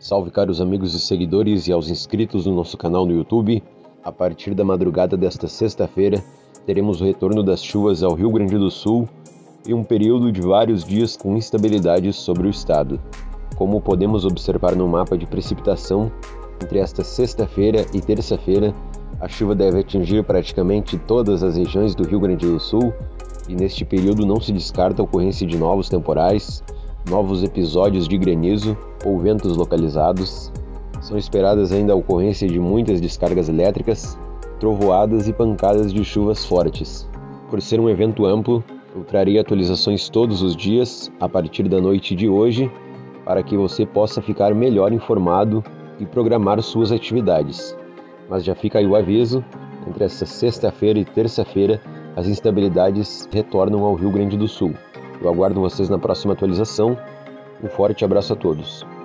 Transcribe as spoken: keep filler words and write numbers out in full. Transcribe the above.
Salve, caros amigos e seguidores e aos inscritos no nosso canal no YouTube. A partir da madrugada desta sexta-feira, teremos o retorno das chuvas ao Rio Grande do Sul e um período de vários dias com instabilidade sobre o estado. Como podemos observar no mapa de precipitação, entre esta sexta-feira e terça-feira, a chuva deve atingir praticamente todas as regiões do Rio Grande do Sul e neste período não se descarta a ocorrência de novos temporais, novos episódios de granizo ou ventos localizados. São esperadas ainda a ocorrência de muitas descargas elétricas, trovoadas e pancadas de chuvas fortes. Por ser um evento amplo, eu trarei atualizações todos os dias a partir da noite de hoje para que você possa ficar melhor informado e programar suas atividades. Mas já fica aí o aviso, entre essa sexta-feira e terça-feira as instabilidades retornam ao Rio Grande do Sul. Eu aguardo vocês na próxima atualização. Um forte abraço a todos.